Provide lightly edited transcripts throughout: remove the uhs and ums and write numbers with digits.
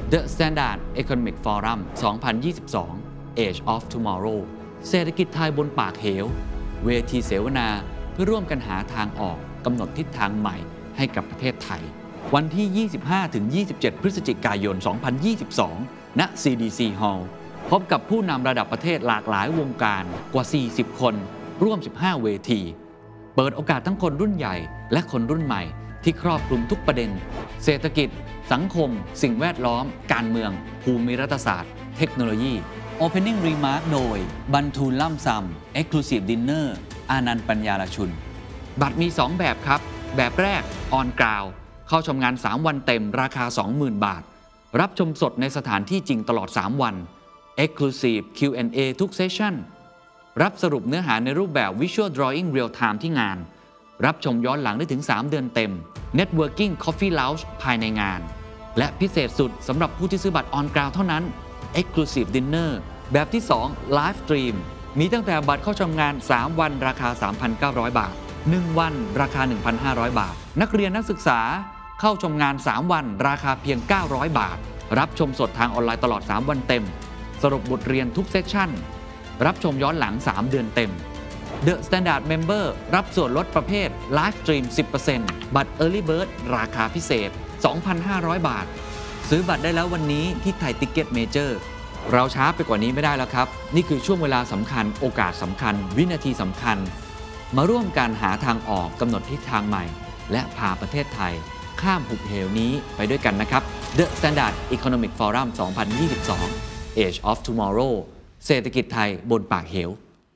The Standard Economic Forum 2022 Age of Tomorrow เศรษฐกิจไทยบนปากเหวเวทีเสวนาเพื่อร่วมกันหาทางออกกำหนดทิศทางใหม่ให้กับประเทศไทยวันที่ 25-27 พฤศจิกายน 2022 ณ CDC Hall พบกับผู้นำระดับประเทศหลากหลายวงการกว่า 40 คนร่วม 15 เวทีเปิดโอกาสทั้งคนรุ่นใหญ่และคนรุ่นใหม่ที่ครอบคลุมทุกประเด็นเศรษฐกิจสังคมสิ่งแวดล้อมการเมืองภูมิรัฐศาสตร์เทคโนโลยี Opening Remark โดยบรรทูลล่ำซำ Exclusive Dinner อานันต์ปัญญาลชุนบัตรมี 2 แบบครับแบบแรก On Ground เข้าชมงาน 3 วันเต็มราคา 20,000 บาทรับชมสดในสถานที่จริงตลอด 3 วัน Exclusive Q&A ทุกเซสชั่นรับสรุปเนื้อหาในรูปแบบ Visual Drawing Real Time ที่งานรับชมย้อนหลังได้ถึง 3 เดือนเต็ม Networking Coffee Lounge ภายในงานและพิเศษสุดสำหรับผู้ที่ซื้อบัตร On Ground เท่านั้น Exclusive Dinner แบบที่ 2 Live Stream มีตั้งแต่บัตรเข้าชมงาน 3 วันราคา 3,900 บาท 1 วันราคา 1,500 บาทนักเรียนนักศึกษาเข้าชมงาน 3 วันราคาเพียง 900 บาทรับชมสดทางออนไลน์ตลอด 3 วันเต็มสรุปบทเรียนทุกเซสชั่นรับชมย้อนหลัง 3 เดือนเต็ม The Standard Member รับส่วนลดประเภท Live Stream 10% บัตร Early Bird ราคาพิเศษ 2,500 บาทซื้อบัตรได้แล้ววันนี้ที่ไทยติ๊กเก็ตเมเจอร์เราช้าไปกว่านี้ไม่ได้แล้วครับนี่คือช่วงเวลาสำคัญโอกาสสำคัญวินาทีสำคัญมาร่วมกันหาทางออกกำหนดทิศทางใหม่และพาประเทศไทยข้ามหุบเหวนี้ไปด้วยกันนะครับ The Standard Economic Forum 2022 Age of Tomorrow เศรษฐกิจไทยบนปากเหว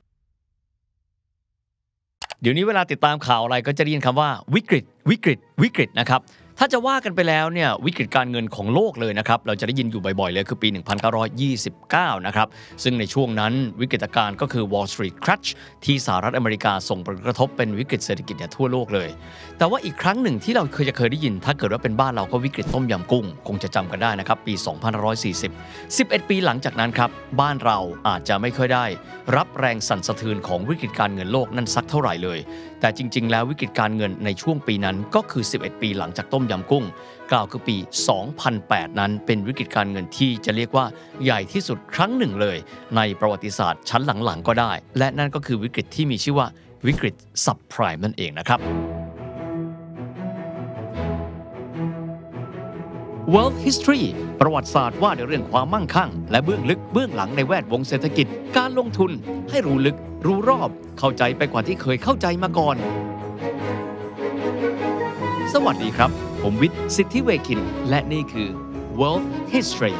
เดี๋ยวนี้เวลาติดตามข่าวอะไรก็จะได้ยินคำว่าวิกฤตนะครับถ้าจะว่ากันไปแล้วเนี่ยวิกฤตการเงินของโลกเลยนะครับเราจะได้ยินอยู่บ่อยๆเลยคือปี 1929 นะครับซึ่งในช่วงนั้นวิกฤตการณ์ก็คือ Wall Street Crash ที่สหรัฐอเมริกาส่งผลกระทบเป็นวิกฤตเศรษฐกิจทั่วโลกเลยแต่ว่าอีกครั้งหนึ่งที่เราเคยได้ยินถ้าเกิดว่าเป็นบ้านเราก็วิกฤตต้มยำกุ้งคงจะจำกันได้นะครับปี 2540 11 ปีหลังจากนั้นครับบ้านเราอาจจะไม่ค่อยได้รับแรงสั่นสะเทือนของวิกฤตการเงินโลกนั่นสักเท่าไหร่เลยแต่จริงๆแล้ววิกฤตการเงินในช่วงปีนั้นก็คือ11 ปีหลังจากต้มยำกุ้งกล่าวคือปี 2008 นั้นเป็นวิกฤตการเงินที่จะเรียกว่าใหญ่ที่สุดครั้งหนึ่งเลยในประวัติศาสตร์ชั้นหลังๆก็ได้และนั่นก็คือวิกฤตที่มีชื่อว่าวิกฤตซับไพรม์นั่นเองนะครับ Wealth History ประวัติศาสตร์ว่าด้วยเรื่องความมั่งคั่งและเบื้องลึกเบื้องหลังในแวดวงเศรษฐกิจการลงทุนให้รู้ลึกรู้รอบเข้าใจไปกว่าที่เคยเข้าใจมาก่อนสวัสดีครับผมวิทย์ สิทธิเวคินและนี่คือ Wealth History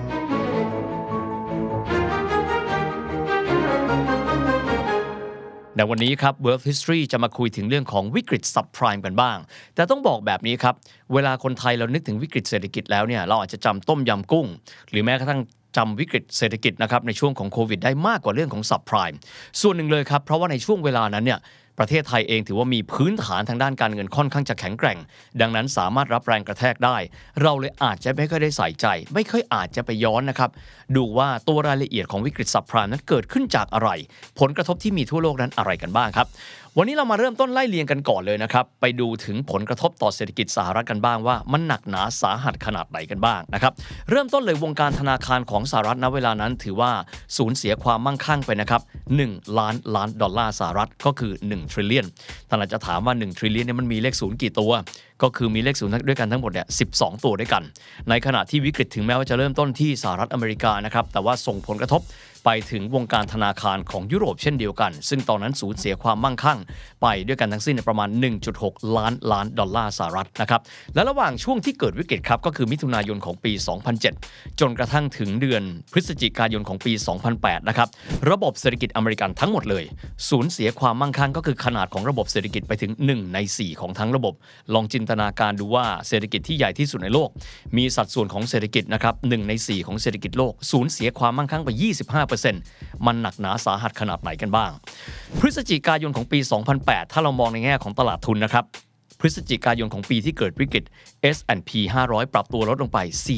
ในวันนี้ครับ Wealth History จะมาคุยถึงเรื่องของวิกฤตซับไพรม์กันบ้างแต่ต้องบอกแบบนี้ครับเวลาคนไทยเรานึกถึงวิกฤตเศรษฐกิจแล้วเนี่ยเราอาจจะจำต้มยำกุ้งหรือแม้กระทั่งจำวิกฤตเศรษฐกิจนะครับในช่วงของโควิดได้มากกว่าเรื่องของซับไพรม์ส่วนหนึ่งเลยครับเพราะว่าในช่วงเวลานั้นเนี่ยประเทศไทยเองถือว่ามีพื้นฐานทางด้านการเงินค่อนข้างจะแข็งแกร่งดังนั้นสามารถรับแรงกระแทกได้เราเลยอาจจะไม่ค่อยได้ใส่ใจไม่ค่อยอาจจะไปย้อนนะครับดูว่าตัวรายละเอียดของวิกฤตซับไพรม์นั้นเกิดขึ้นจากอะไรผลกระทบที่มีทั่วโลกนั้นอะไรกันบ้างครับวันนี้เรามาเริ่มต้นไล่เรียงกันก่อนเลยนะครับไปดูถึงผลกระทบต่อเศรษฐกิจสหรัฐกันบ้างว่ามันหนักหนาสาหัสขนาดไหนกันบ้างนะครับเริ่มต้นเลยวงการธนาคารของสหรัฐณเวลานั้นถือว่าสูญเสียความมั่งคั่งไปนะครับ1 ล้านล้านดอลลาร์สหรัฐก็คือ1 trillion ท่านอาจจะถามว่า1 trillion เนี่ยมันมีเลข0กี่ตัวก็คือมีเลข0ด้วยกันทั้งหมดเนี่ย12 ตัวด้วยกันในขณะที่วิกฤตถึงแม้ว่าจะเริ่มต้นที่สหรัฐอเมริกานะครับแต่ว่าส่งผลกระทบไปถึงวงการธนาคารของยุโรปเช่นเดียวกันซึ่งตอนนั้นสูญเสียความมั่งคั่งไปด้วยกันทั้งสิ้นประมาณ 1.6 ล้านล้านดอลลาร์สหรัฐนะครับและระหว่างช่วงที่เกิดวิกฤตครับก็คือมิถุนายนของปี 2007 จนกระทั่งถึงเดือนพฤศจิกายนของปี 2008 นะครับระบบเศรษฐกิจอเมริกันทั้งหมดเลยสูญเสียความมั่งคั่งก็คือขนาดของระบบเศรษฐกิจไปถึง1 ใน 4ของทั้งระบบลองจินตนาการดูว่าเศรษฐกิจที่ใหญ่ที่สุดในโลกมีสัดส่วนของเศรษฐกิจนะครับ1 ใน 4ของเศรษฐกิจโลกสูญเสียความมั่งคั่งไป 25%มันหนักหนาสาหัสขนาดไหนกันบ้างพฤศจิกายนของปี 2008 ถ้าเรามองในแง่ของตลาดทุนนะครับพพฤศจิกายนของปีที่เกิดวิกฤต S&P 500 ปรับตัวลดลงไป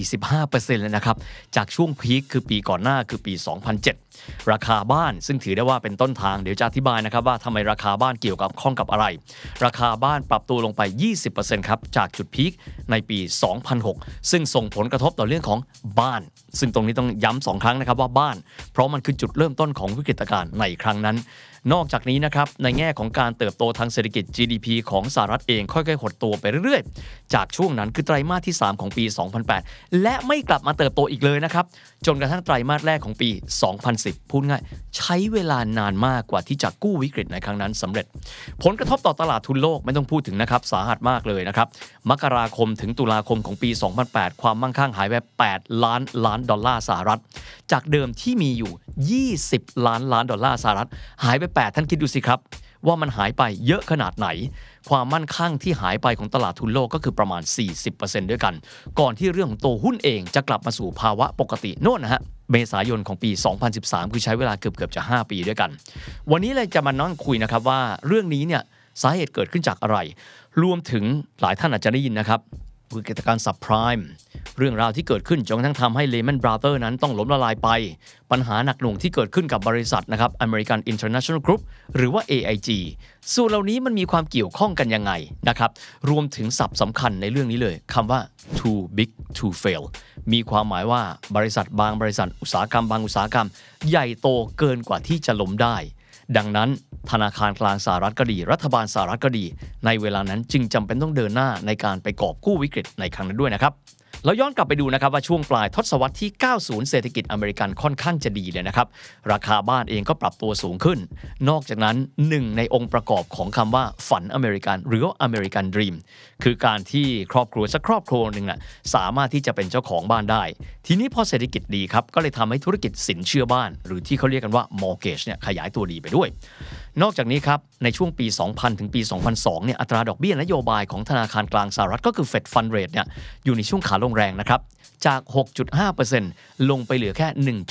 45% เลยนะครับจากช่วงพีคคือปีก่อนหน้าคือปี 2007 ราคาบ้านซึ่งถือได้ว่าเป็นต้นทางเดี๋ยวจะอธิบายนะครับว่าทำไมราคาบ้านเกี่ยวกับข้องกับอะไรราคาบ้านปรับตัวลงไป 20% ครับจากจุดพีคในปี 2006 ซึ่งส่งผลกระทบต่อเรื่องของบ้านซึ่งตรงนี้ต้องย้ำ2 ครั้งนะครับว่าบ้านเพราะมันคือจุดเริ่มต้นของวิกฤตการณ์ในครั้งนั้นนอกจากนี้นะครับในแง่ของการเติบโตทางเศรษฐกิจ GDP ของสหรัฐเองค่อยๆหดตัวไปเรื่อยๆจากช่วงนั้นคือไตรมาสที่3ของปี 2008 และไม่กลับมาเติบโตอีกเลยนะครับจนกระทั่งไตรมาสแรกของปี 2010 พูดง่ายใช้เวลานานมากกว่าที่จะกู้วิกฤตในครั้งนั้นสำเร็จผลกระทบต่อตลาดทุนโลกไม่ต้องพูดถึงนะครับสาหัสมากเลยนะครับมกราคมถึงตุลาคมของปี 2008 ความมั่งคั่งหายไป8 ล้านดอลลาร์สหรัฐจากเดิมที่มีอยู่20 ล้านดอลลาร์สหรัฐหายไป8ท่านคิดดูสิครับว่ามันหายไปเยอะขนาดไหนความมั่นคงที่หายไปของตลาดทุนโลกก็คือประมาณ 40% ด้วยกันก่อนที่เรื่องของตัวหุ้นเองจะกลับมาสู่ภาวะปกติโน่นนะฮะเมษายนของปี 2013 คือใช้เวลาเกือบจะ5 ปีด้วยกันวันนี้เลยจะมานั่งคุยนะครับว่าเรื่องนี้เนี่ยสาเหตุเกิดขึ้นจากอะไรรวมถึงหลายท่านอาจจะได้ยินนะครับวิกฤตการณ์ซับไพรม์เรื่องราวที่เกิดขึ้นจนกระทั่งทำให้ Lehman Brothers นั้นต้องล้มละลายไปปัญหาหนักหน่วงที่เกิดขึ้นกับบริษัทนะครับ American International Group หรือว่า AIG ส่วนเหล่านี้มันมีความเกี่ยวข้องกันยังไงนะครับรวมถึงศัพท์สำคัญในเรื่องนี้เลยคำว่า too big to fail มีความหมายว่าบริษัทบางบริษัทอุตสาหกรรมบางอุตสาหกรรมใหญ่โตเกินกว่าที่จะล้มได้ดังนั้นธนาคารกลางสหรัฐก็ดีรัฐบาลสหรัฐก็ดีในเวลานั้นจึงจำเป็นต้องเดินหน้าในการไปกอบกู้วิกฤตในครั้งนั้นด้วยนะครับเราย้อนกลับไปดูนะครับว่าช่วงปลายทศวรรษที่ 90 เศรษฐกิจอเมริกันค่อนข้างจะดีเลยนะครับราคาบ้านเองก็ปรับตัวสูงขึ้นนอกจากนั้นหนึ่งในองค์ประกอบของคำว่าฝันอเมริกันหรือว่าอเมริกันดรีมคือการที่ครอบครัวสักครอบครัวหนึ่งสามารถที่จะเป็นเจ้าของบ้านได้ทีนี้พอเศรษฐกิจดีครับก็เลยทำให้ธุรกิจสินเชื่อบ้านหรือที่เขาเรียกกันว่า mortgage เนี่ยขยายตัวดีไปด้วยนอกจากนี้ครับในช่วงปี 2000 ถึงปี 2002 เนี่ยอัตราดอกเบี้ยนโยบายของธนาคารกลางสหรัฐก็คือ Fed Fund Rate เนี่ยอยู่ในช่วงขาลงแรงนะครับจาก 6.5% ลงไปเหลือแค่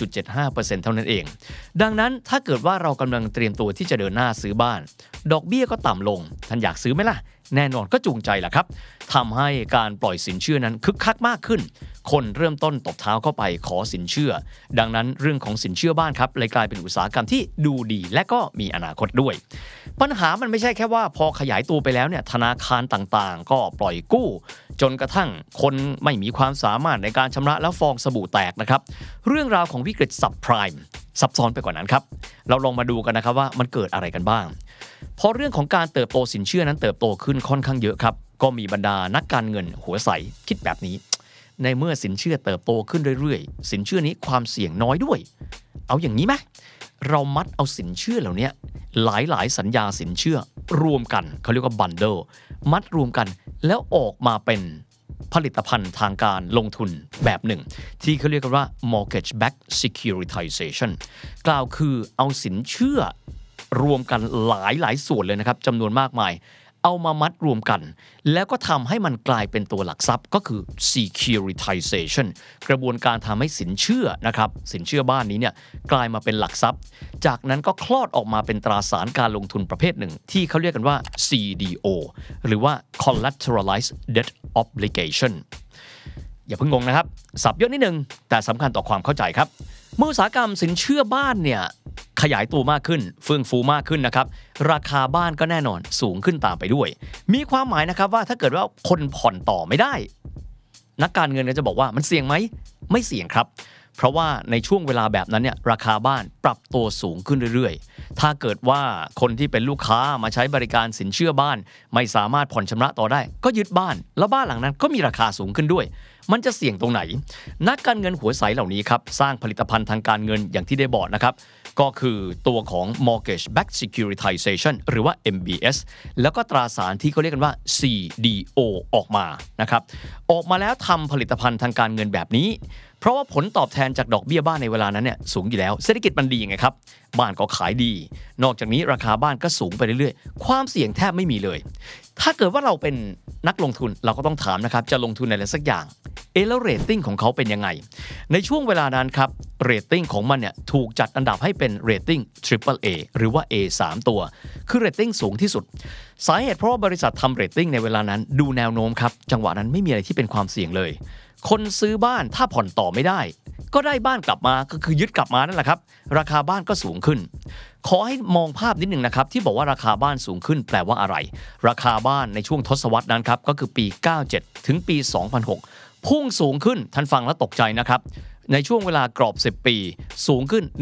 1.75% เท่านั้นเองดังนั้นถ้าเกิดว่าเรากำลังเตรียมตัวที่จะเดินหน้าซื้อบ้านดอกเบี้ยก็ต่ำลงท่านอยากซื้อไหมล่ะแน่นอนก็จูงใจแหละครับทำให้การปล่อยสินเชื่อนั้นคึกคักมากขึ้นคนเริ่มต้นตบเท้าเข้าไปขอสินเชื่อดังนั้นเรื่องของสินเชื่อบ้านครับเลยกลายเป็นอุตสาหกรรมที่ดูดีและก็มีอนาคตด้วยปัญหามันไม่ใช่แค่ว่าพอขยายตัวไปแล้วเนี่ยธนาคารต่างๆก็ปล่อยกู้จนกระทั่งคนไม่มีความสามารถในการชำระแล้วฟองสบู่แตกนะครับเรื่องราวของวิกฤตซับไพรม์ซับซ้อนไปกว่านั้นครับเราลองมาดูกันนะครับว่ามันเกิดอะไรกันบ้างพอเรื่องของการเติบโตสินเชื่อนั้นเติบโตขึ้นค่อนข้างเยอะครับก็มีบรรดานักการเงินหัวใสคิดแบบนี้ในเมื่อสินเชื่อเติบโตขึ้นเรื่อยๆสินเชื่อนี้ความเสี่ยงน้อยด้วยเอาอย่างนี้ไหมเรามัดเอาสินเชื่อเหล่านี้หลายๆสัญญาสินเชื่อรวมกันเขาเรียกว่าบันเดิลมัดรวมกันแล้วออกมาเป็นผลิตภัณฑ์ทางการลงทุนแบบหนึ่งที่เขาเรียกกันว่า mortgage backed securitization กล่าวคือเอาสินเชื่อรวมกันหลายส่วนเลยนะครับจำนวนมากมายเอามามัดรวมกันแล้วก็ทำให้มันกลายเป็นตัวหลักทรัพย์ก็คือ securitization กระบวนการทำให้สินเชื่อนะครับสินเชื่อบ้านนี้เนี่ยกลายมาเป็นหลักทรัพย์จากนั้นก็คลอดออกมาเป็นตราสารการลงทุนประเภทหนึ่งที่เขาเรียกกันว่า CDO หรือว่า collateralized debt obligation อย่าเพิ่งงงนะครับศัพท์เยอะนิดนึงแต่สำคัญต่อความเข้าใจครับเมื่ออุตสาหกรรมสินเชื่อบ้านเนี่ยขยายตัวมากขึ้นเฟื่องฟูมากขึ้นนะครับราคาบ้านก็แน่นอนสูงขึ้นตามไปด้วยมีความหมายนะครับว่าถ้าเกิดว่าคนผ่อนต่อไม่ได้นักการเงินก็จะบอกว่ามันเสี่ยงไหมไม่เสี่ยงครับเพราะว่าในช่วงเวลาแบบนั้นเนี่ยราคาบ้านปรับตัวสูงขึ้นเรื่อยๆถ้าเกิดว่าคนที่เป็นลูกค้ามาใช้บริการสินเชื่อบ้านไม่สามารถผ่อนชำระต่อได้ก็ยึดบ้านแล้วบ้านหลังนั้นก็มีราคาสูงขึ้นด้วยมันจะเสี่ยงตรงไหนนักการเงินหัวใสเหล่านี้ครับสร้างผลิตภัณฑ์ทางการเงินอย่างที่ได้บอกนะครับก็คือตัวของ mortgage backed securitization หรือว่า MBS แล้วก็ตราสารที่เขาเรียกกันว่า CDO ออกมานะครับออกมาแล้วทำผลิตภัณฑ์ทางการเงินแบบนี้เพราะว่าผลตอบแทนจากดอกเบี้ยบ้านในเวลานั้นเนี่ยสูงอยู่แล้วเศรษฐกิจมันดีไงครับบ้านก็ขายดีนอกจากนี้ราคาบ้านก็สูงไปเรื่อยๆความเสี่ยงแทบไม่มีเลยถ้าเกิดว่าเราเป็นนักลงทุนเราก็ต้องถามนะครับจะลงทุนในอะไรสักอย่างแล้วเรตติ้งของเขาเป็นยังไงในช่วงเวลานั้นครับเรตติ้งของมันเนี่ยถูกจัดอันดับให้เป็นเรตติ้ง Triple A หรือว่า A 3 ตัวคือเรตติ้งสูงที่สุดสาเหตุเพราะว่าบริษัททำเรตติ้งในเวลานั้นดูแนวโน้มครับจังหวะนั้นไม่มีอะไรที่เป็นความเสี่ยงเลยคนซื้อบ้านถ้าผ่อนต่อไม่ได้ก็ได้บ้านกลับมาก็คือยึดกลับมานั่นแหละครับราคาบ้านก็สูงขึ้นขอให้มองภาพนิดหนึ่งนะครับที่บอกว่าราคาบ้านสูงขึ้นแปลว่าอะไรราคาบ้านในช่วงทศวรรษนั้นครับก็คือปี97ถึงปี2006พุ่งสูงขึ้นท่านฟังแล้วตกใจนะครับในช่วงเวลากรอบ10ปีสูงขึ้น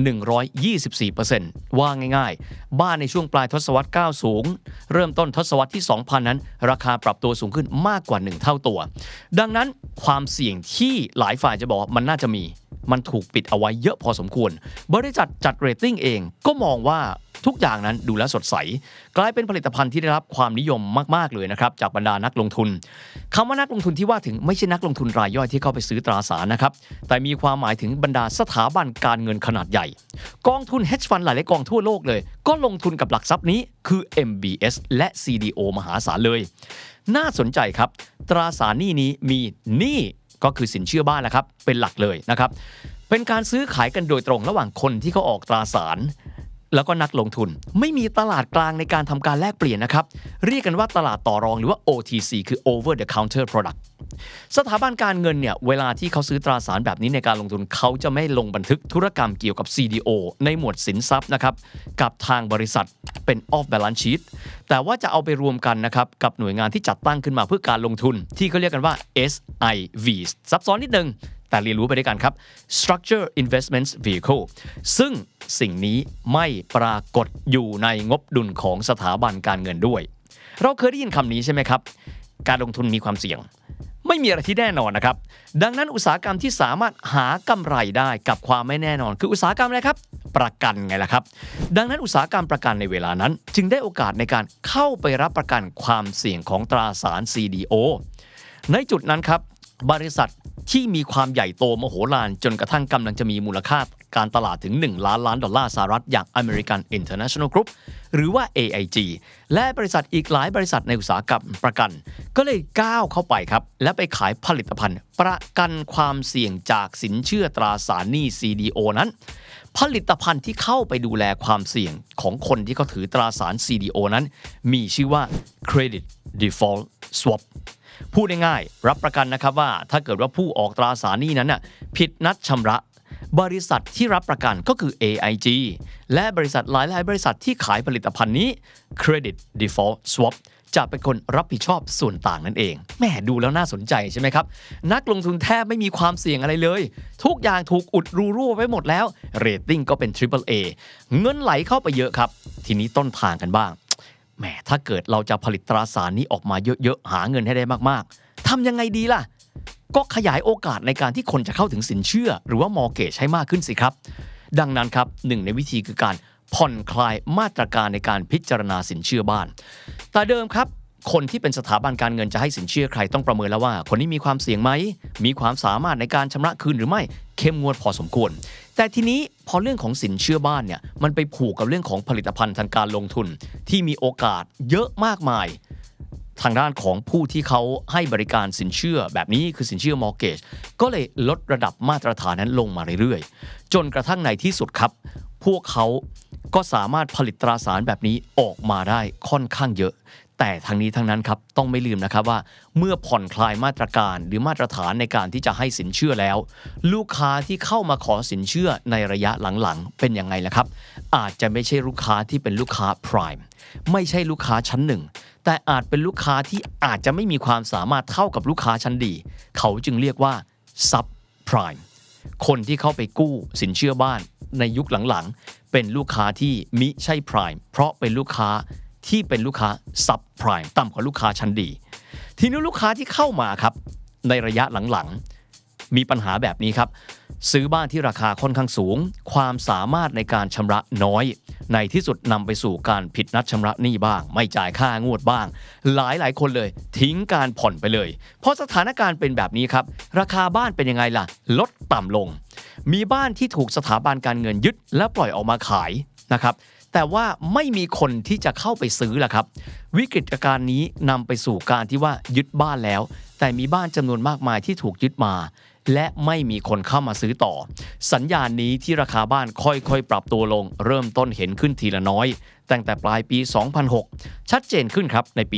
124% ว่าง่ายๆบ้านในช่วงปลายทศวรรษ90เริ่มต้นทศวรรษที่2000นั้นราคาปรับตัวสูงขึ้นมากกว่า1เท่าตัวดังนั้นความเสี่ยงที่หลายฝ่ายจะบอกมันน่าจะมีมันถูกปิดเอาไว้เยอะพอสมควรบริษัทจัดเรตติ้งเองก็มองว่าทุกอย่างนั้นดูแลสดใสกลายเป็นผลิตภัณฑ์ที่ได้รับความนิยมมากๆเลยนะครับจากบรรดานักลงทุนคำว่านักลงทุนที่ว่าถึงไม่ใช่นักลงทุนรายย่อยที่เข้าไปซื้อตราสารนะครับแต่มีความหมายถึงบรรดาสถาบันการเงินขนาดใหญ่กองทุน hedge fund หลายๆกองทั่วโลกเลยก็ลงทุนกับหลักทรัพย์นี้คือ MBS และ CDO มหาศาลเลยน่าสนใจครับตราสารหนี้นี้มีหนี้ก็คือสินเชื่อบ้านแหละครับเป็นหลักเลยนะครับเป็นการซื้อขายกันโดยตรงระหว่างคนที่เขาออกตราสารแล้วก็นักลงทุนไม่มีตลาดกลางในการทำการแลกเปลี่ยนนะครับเรียกกันว่าตลาดต่อรองหรือว่า OTC คือ Over the Counter Product สถาบันการเงินเนี่ยเวลาที่เขาซื้อตราสารแบบนี้ในการลงทุนเขาจะไม่ลงบันทึกธุรกรรมเกี่ยวกับ CDO ในหมวดสินทรัพย์นะครับกับทางบริษัทเป็น off balance sheet แต่ว่าจะเอาไปรวมกันนะครับกับหน่วยงานที่จัดตั้งขึ้นมาเพื่อการลงทุนที่เขาเรียกกันว่า SIV ซับซ้อนนิดนึงแต่เรียนรู้ไปด้วยกันครับ Structure Investments Vehicle ซึ่งสิ่งนี้ไม่ปรากฏอยู่ในงบดุลของสถาบันการเงินด้วยเราเคยได้ยินคำนี้ใช่ไหมครับการลงทุนมีความเสี่ยงไม่มีอะไรที่แน่นอนนะครับดังนั้นอุตสาหกรรมที่สามารถหากำไรได้กับความไม่แน่นอนคืออุตสาหกรรมอะไรครับประกันไงล่ะครับดังนั้นอุตสาหกรรมประกันในเวลานั้นจึงได้โอกาสในการเข้าไปรับประกันความเสี่ยงของตราสาร CDO ในจุดนั้นครับบริษัทที่มีความใหญ่โตมโหฬารจนกระทั่งกำลังจะมีมูลค่าการตลาดถึง1 ล้านล้านดอลลาร์สหรัฐอย่าง American International Group หรือว่า AIG และบริษัทอีกหลายบริษัทในอุตสาหกรรมประกันก็เลยก้าวเข้าไปครับและไปขายผลิตภัณฑ์ประกันความเสี่ยงจากสินเชื่อตราสารหนี้ CDO นั้นผลิตภัณฑ์ที่เข้าไปดูแลความเสี่ยงของคนที่เขาถือตราสาร CDO นั้นมีชื่อว่า Credit Default Swapพูดง่ายๆรับประกันนะครับว่าถ้าเกิดว่าผู้ออกตราสารหนี้นั้นผิดนัดชำระบริษัทที่รับประกันก็คือ AIG และบริษัทหลายๆบริษัทที่ขายผลิตภัณฑ์นี้ Credit Default Swap จะเป็นคนรับผิดชอบส่วนต่างนั่นเองแหมดูแล้วน่าสนใจใช่ไหมครับนักลงทุนแทบไม่มีความเสี่ยงอะไรเลยทุกอย่างถูกอุดรูรั่วไว้หมดแล้วเรตติ้งก็เป็น Triple A เงินไหลเข้าไปเยอะครับทีนี้ต้นทางกันบ้างแหมถ้าเกิดเราจะผลิตตราสารนี้ออกมาเยอะๆหาเงินให้ได้มากๆทำยังไงดีล่ะก็ขยายโอกาสในการที่คนจะเข้าถึงสินเชื่อหรือว่า mortgage ให้มากขึ้นสิครับดังนั้นครับหนึ่งในวิธีคือการผ่อนคลายมาตรการในการพิจารณาสินเชื่อบ้านแต่เดิมครับคนที่เป็นสถาบันการเงินจะให้สินเชื่อใครต้องประเมินแล้วว่าคนนี้มีความเสี่ยงไหมมีความสามารถในการชำระคืนหรือไม่เข้มงวดพอสมควรแต่ทีนี้พอเรื่องของสินเชื่อบ้านเนี่ยมันไปผูกกับเรื่องของผลิตภัณฑ์ทางการลงทุนที่มีโอกาสเยอะมากมายทางด้านของผู้ที่เขาให้บริการสินเชื่อแบบนี้คือสินเชื่อ mortgage ก็เลยลดระดับมาตรฐานนั้นลงมาเรื่อยๆจนกระทั่งในที่สุดครับพวกเขาก็สามารถผลิตตราสารแบบนี้ออกมาได้ค่อนข้างเยอะแต่ทั้งนี้ทั้งนั้นครับต้องไม่ลืมนะครับว่าเมื่อผ่อนคลายมาตรการหรือมาตรฐานในการที่จะให้สินเชื่อแล้วลูกค้าที่เข้ามาขอสินเชื่อในระยะหลังๆเป็นยังไงล่ะครับอาจจะไม่ใช่ลูกค้าที่เป็นลูกค้า prime ไม่ใช่ลูกค้าชั้นหนึ่งแต่อาจเป็นลูกค้าที่อาจจะไม่มีความสามารถเท่ากับลูกค้าชั้นดีเขาจึงเรียกว่า sub prime คนที่เข้าไปกู้สินเชื่อบ้านในยุคหลังๆเป็นลูกค้าที่มิใช่ prime เพราะเป็นลูกค้าที่เป็นลูกค้า sub prime ต่ำกว่าลูกค้าชั้นดีทีนี้ลูกค้าที่เข้ามาครับในระยะหลังมีปัญหาแบบนี้ครับซื้อบ้านที่ราคาค่อนข้างสูงความสามารถในการชำระน้อยในที่สุดนำไปสู่การผิดนัดชำระหนี้บ้างไม่จ่ายค่างวดบ้างหลายคนเลยทิ้งการผ่อนไปเลยเพราะสถานการณ์เป็นแบบนี้ครับราคาบ้านเป็นยังไงล่ะลดต่ำลงมีบ้านที่ถูกสถาบันการเงินยึดและปล่อยออกมาขายนะครับแต่ว่าไม่มีคนที่จะเข้าไปซื้อล่ะครับวิกฤตการณ์นี้นำไปสู่การที่ว่ายึดบ้านแล้วแต่มีบ้านจำนวนมากมายที่ถูกยึดมาและไม่มีคนเข้ามาซื้อต่อสัญญาณนี้ที่ราคาบ้านค่อยๆปรับตัวลงเริ่มต้นเห็นขึ้นทีละน้อยตั้งแต่ปลายปี 2006 ชัดเจนขึ้นครับในปี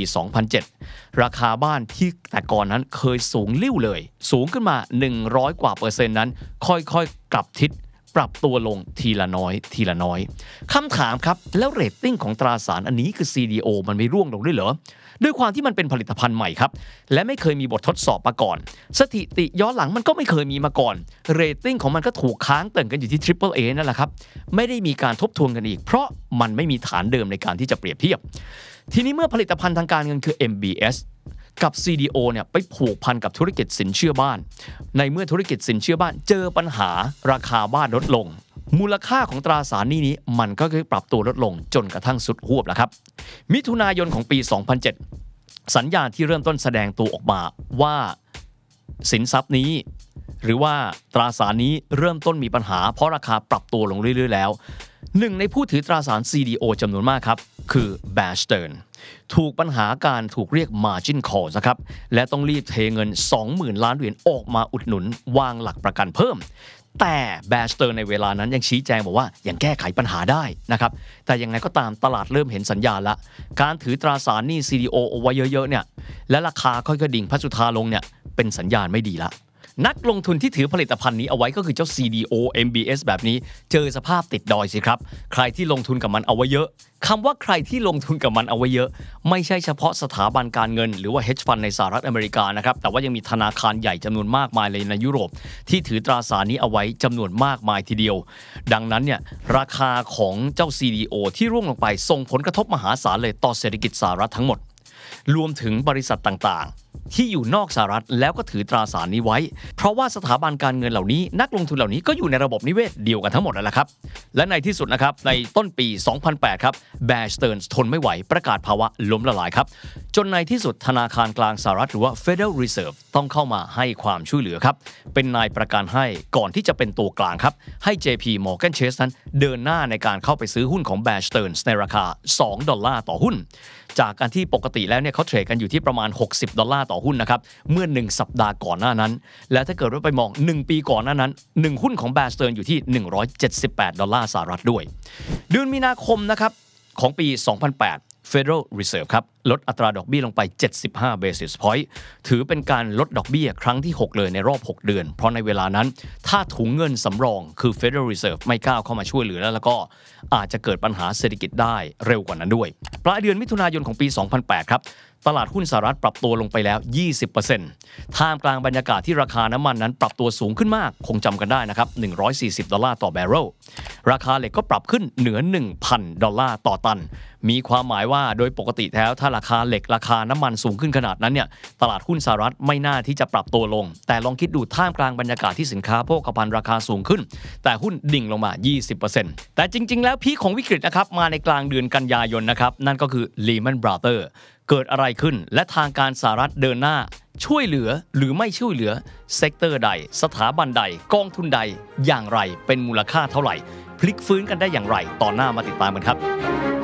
2007 ราคาบ้านที่แต่ก่อนนั้นเคยสูงลิ่วเลยสูงขึ้นมา100กว่าเปอร์เซ็นต์นั้นค่อยๆกลับทิศปรับตัวลงทีละน้อยคำถามครับแล้วเรตติ้งของตราสารอันนี้คือ CDO มันไม่ร่วงลงด้วยเหรอด้วยความที่มันเป็นผลิตภัณฑ์ใหม่ครับและไม่เคยมีบททดสอบมาก่อนสถิติย้อนหลังมันก็ไม่เคยมีมาก่อนเรตติ้งของมันก็ถูกค้างเติ่งกันอยู่ที่ Triple A นั่นแหละครับไม่ได้มีการทบทวนกันอีกเพราะมันไม่มีฐานเดิมในการที่จะเปรียบเทียบทีนี้เมื่อผลิตภัณฑ์ทางการเงินคือ MBS กับ CDO เนี่ยไปผูกพันกับธุรกิจสินเชื่อบ้านในเมื่อธุรกิจสินเชื่อบ้านเจอปัญหาราคาบ้านลดลงมูลค่าของตราสารหนี้มันก็ค่อยปรับตัวลดลงจนกระทั่งสุดหวบแล้วครับมิถุนายนของปี 2007 สัญญาณที่เริ่มต้นแสดงตัวออกมาว่าสินทรัพย์นี้หรือว่าตราสารนี้เริ่มต้นมีปัญหาเพราะราคาปรับตัวลงเรื่อยๆแล้วหนึ่งในผู้ถือตราสาร CDO จำนวนมากครับคือ Bear Stearns ถูกปัญหาการถูกเรียก Margin Call นะครับและต้องรีบเทเงิน 20,000 ล้านเหรียญออกมาอุดหนุนวางหลักประกันเพิ่มแต่แบร์สเตอร์ในเวลานั้นยังชี้แจงบอกว่ายังแก้ไขปัญหาได้นะครับแต่ยังไงก็ตามตลาดเริ่มเห็นสัญญาณละการถือตราสารหนี้ CDO เอาไว้เยอะๆเนี่ยและราคาค่อยๆดิ่งพัสุธาลงเนี่ยเป็นสัญญาณไม่ดีละนักลงทุนที่ถือผลิตภัณฑ์นี้เอาไว้ก็คือเจ้า CDO MBS แบบนี้เจอสภาพติดดอยสิครับใครที่ลงทุนกับมันเอาไว้เยอะคำว่าใครที่ลงทุนกับมันเอาไว้เยอะไม่ใช่เฉพาะสถาบันการเงินหรือว่า hedge fund ในสหรัฐอเมริกานะครับแต่ว่ายังมีธนาคารใหญ่จำนวนมากมายเลยในยุโรปที่ถือตราสารนี้เอาไว้จำนวนมากมายทีเดียวดังนั้นเนี่ยราคาของเจ้า CDO ที่ร่วงลงไปส่งผลกระทบมหาศาลเลยต่อเศรษฐกิจสหรัฐทั้งหมดรวมถึงบริษัทต่างๆที่อยู่นอกสหรัฐแล้วก็ถือตราสารนี้ไว้เพราะว่าสถาบันการเงินเหล่านี้นักลงทุนเหล่านี้ก็อยู่ในระบบนิเวศเดียวกันทั้งหมดนั่นแหละครับและในที่สุดนะครับในต้นปี 2008 ครับ Bear Stearns ทนไม่ไหวประกาศภาวะล้มละลายครับจนในที่สุดธนาคารกลางสหรัฐหรือว่า Federal Reserve ต้องเข้ามาให้ความช่วยเหลือครับเป็นนายประกันให้ก่อนที่จะเป็นตัวกลางครับให้ JP Morgan Chase นั้นเดินหน้าในการเข้าไปซื้อหุ้นของ Bear Stearns ในราคา$2ต่อหุ้นจากการที่ปกติแล้วเนี่ยเขาเทรดกันอยู่ที่ประมาณ$60ต่อหุ้นนะครับเมื่อ1สัปดาห์ก่อนหน้านั้นและถ้าเกิดว่าไปมอง1ปีก่อนหน้านั้น1หุ้นของ Bear Stearns อยู่ที่$178สหรัฐด้วยเดือนมีนาคมนะครับของปี 2008 Federal Reserve ครับลดอัตราดอกเบี้ยลงไป75 basis point ถือเป็นการลดดอกเบี้ยครั้งที่6เลยในรอบ6เดือนเพราะในเวลานั้นถ้าถุงเงินสำรองคือ Federal Reserve ไม่ก้าวเข้ามาช่วยเหลือแล้วก็อาจจะเกิดปัญหาเศรษฐกิจได้เร็วกว่านั้นด้วยปลายเดือนมิถุนายนของปี 2008 ครับตลาดหุ้นสหรัฐปรับตัวลงไปแล้ว 20% ท่ามกลางบรรยากาศที่ราคาน้ำมันนั้นปรับตัวสูงขึ้นมากคงจำกันได้นะครับ$140ต่อแบเรลราคาเหล็กก็ปรับขึ้นเหนือ$1,000ต่อตันมีความหมายว่าโดยปกติแล้วถ้าราคาเหล็กราคาน้ำมันสูงขึ้นขนาดนั้นเนี่ยตลาดหุ้นสหรัฐไม่น่าที่จะปรับตัวลงแต่ลองคิดดูท่ามกลางบรรยากาศที่สินค้าโภคภัณฑ์ราคาสูงขึ้นแต่หุ้นดิ่งลงมา 20% แต่จริงๆแล้วพีคของวิกฤตนะครับมาในกลางเดือนกันยายนนะครับนั่นก็คือ Lehman Brothers เกิดอะไรขึ้นและทางการสหรัฐเดินหน้าช่วยเหลือหรือไม่ช่วยเหลือเซกเตอร์ใดสถาบันใดกองทุนใดอย่างไรเป็นมูลค่าเท่าไหร่พลิกฟื้นกันได้อย่างไรตอนหน้ามาติดตามกันครับ